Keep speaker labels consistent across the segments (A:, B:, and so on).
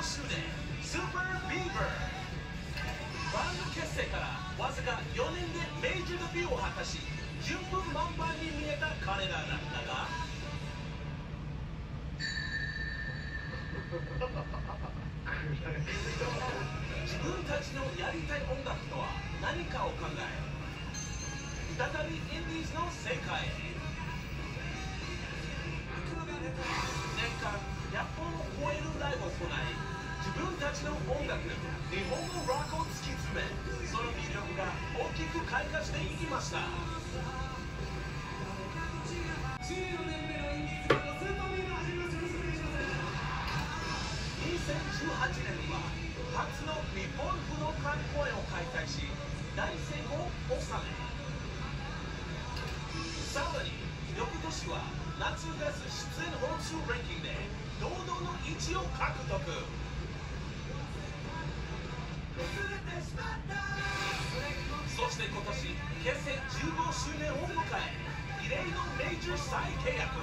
A: 周年スーパービーバー。バンド結成からわずか4年でメジャーデビューを果たし、順風満帆に見えた彼らだったが自分たちのやりたい音楽とは何かを考え、再びインディーズの世界へ。年間100本を超えるライブを行い、自分たちの音楽、日本のロックを突き詰め、その魅力が大きく開花していきました。14年目のインディーズバンドスーパービーバー始めます。よろしくお願いします。2018年には初の日本武道館公演を開催し、大成功を収め、さらに翌年は夏フェス出演本数ランキングで堂々の1位を獲得。そして今年結成15周年を迎え、異例のメジャー再契約。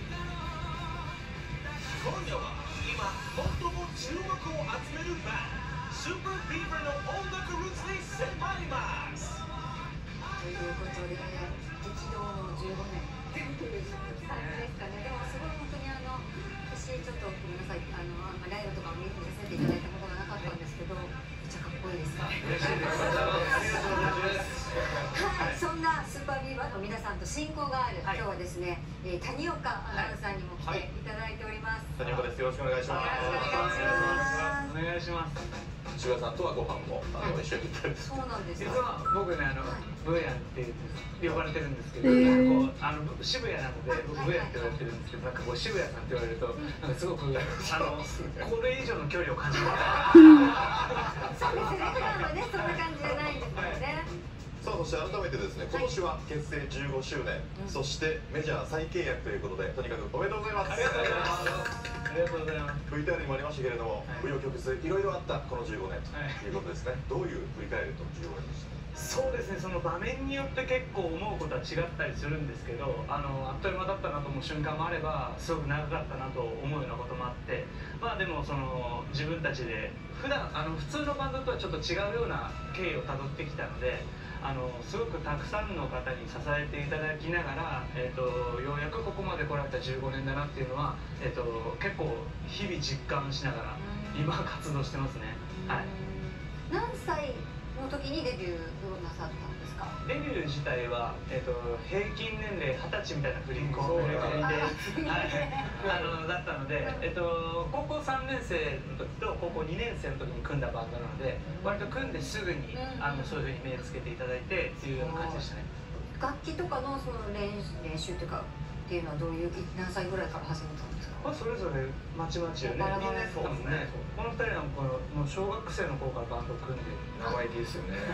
A: 今夜は今最も注目を集めるバンドスーパービーバーの音楽ルーツに迫ります。
B: ということで激動の15年という感じですかね。でもすごい本当に私ちょっとごめんなさい、ライブとかを見させていただいたことがなかったんですけど、めっちゃかっこいいです。
C: 嬉しいです。ありがとうございます。
B: はい、そんなスーパービーバーの皆さんと親交がある、今日はですね、谷岡アナウンサーにも来ていただいております。
C: 谷岡です。よろしくお願いします。
D: お願いします。
C: 渋谷さんとはご飯も一緒に行ったり。
B: そうなんです
D: 実
B: よ。
D: は僕ね、ブーヤンって呼ばれてるんですけど、渋谷なのでブーヤンって呼ばれてるんですけど、なんかこう渋谷さんって言われると、なんかすごくこれ以上の距離を感じる。
B: そうですね。普段はね、そんな感じじゃないんですよね。
C: さあ、そして改めてですね、今年は結成15周年、そしてメジャー再契約ということで、とにかくおめでとうございます。
D: ありがとうございます。ありがとうございます。
C: VTR にもありましたけれども、紆余曲折いろいろあったこの15年ということですね。どういう振り返ると15年でした？
D: そうですね、その場面によって結構思うことは違ったりするんですけど、あっという間だったなと思う瞬間もあれば、すごく長かったなと思うようなこともあって、まあでも自分たちで普段普通のバンドとはちょっと違うような経緯をたどってきたので、すごくたくさんの方に支えていただきながら、ようやくここまで来られた15年だなっていうのは、結構日々実感しながら今活動してますね。はい。
B: 何歳の時にデビューをなさったんですか？
D: デビュー自体は、平均年齢20歳みたいな振り子のレベルで、だったので、高校3年生の時と高校2年生の時に組んだバンドなので、割と組んですぐにそういうふうに目つけていただいてっていうような感じでしたね。
B: 楽器とかのその練習というかっていうのはどういう何歳ぐらいから始めたんですか？
D: それぞれまちまちよね。みんなそうですね。この2人なんかもう小学生の頃からバンド組んで
C: 生意気ですよね。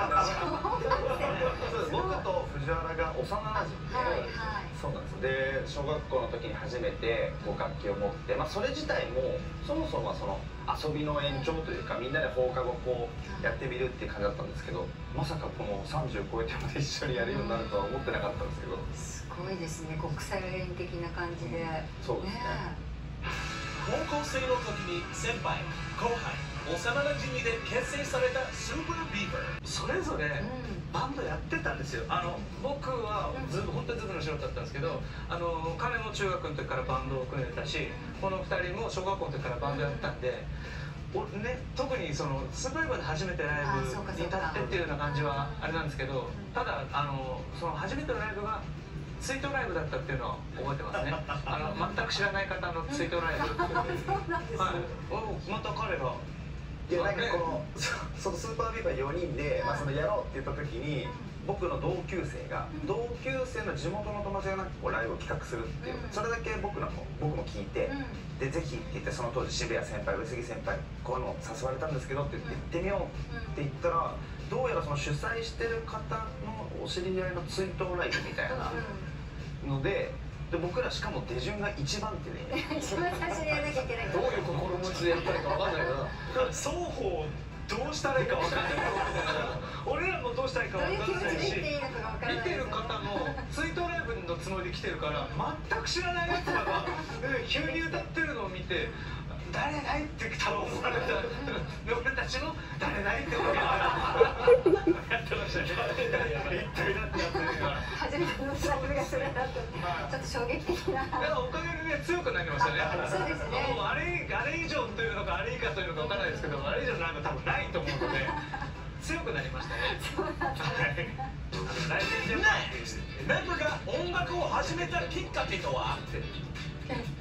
C: 僕と藤原が幼なじみで、そうなんです。で、小学校の時に初めて楽器を持って、それ自体もそもそもその遊びの延長というか、みんなで放課後こうやってみるっていう感じだったんですけど、まさかこの30超えてまで一緒にやるようになるとは思ってなかったんですけど。
B: すごいですね。国際連的な感じで。
C: そうですね。
A: 高校生の時に先輩後輩幼なじみで結成されたスーパービーバー。
D: それぞれバンドやってたんですよ。僕は本当にずぶの素人だったんですけど、彼も中学の時からバンドを組んでたし、この2人も小学校の時からバンドやってたんで、特にスーパービーバーで初めてライブに立ってっていうような感じはあれなんですけど、ただその初めてのライブが追悼ライブだったっていうのは覚えてますね。全く知らない方の追悼ライブ。はい。また彼が。
C: いや、なんかそのスーパービーバー4人で、やろうって言った時に、僕の同級生の地元の友達がなんかこうライブを企画するっていう、それだけ僕も聞いて、でぜひって言って、その当時渋谷先輩、上杉先輩、こういうの誘われたんですけどって言って、行ってみようって言ったら、どうやらその主催してる方のお知り合いの追悼ライブみたいなので、僕らしかも出順が1番手で
B: 一番最初にやらなきゃいけない。
C: どういう心持ちでやったらいいか分かんないから、
D: 双方どうしたらいいか分かんない。俺らもどうしたらいいか分かんないし、見てる方も追悼ライブのつもりで来てるから、全く知らないやつらが急に歌ってるのを見て、大誰だいって多分思われた。で俺たちも誰だいって思いながらやってましたね。一体だってやってるから。
B: 初めてのライブがそれだとちょっと衝撃的な。
D: だからおかげで強くなりましたね。
B: そうですね。
D: もうあれ以上というのかあれ以下というのかわからないですけど、あれ以上なんか多分ないと思うので強くなりましたね。
B: そうなんだ。
D: はい。ライブジャパンっていう
A: メンバーが音楽を始めたきっかけとは？